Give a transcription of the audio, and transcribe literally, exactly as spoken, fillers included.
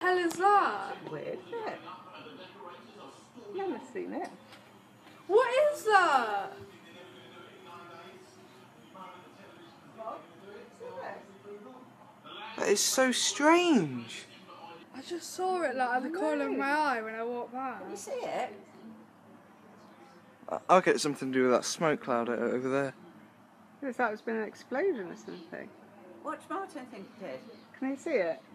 hell is that? Weird, isn't it? Never seen it. What is that? That is so strange. I just saw it like at the corner of my eye when I walked by. Can you see it? I- I'll get something to do with that smoke cloud o- over there. Looks like it's been an explosion or something. Watch Martin think it did. Can you see it?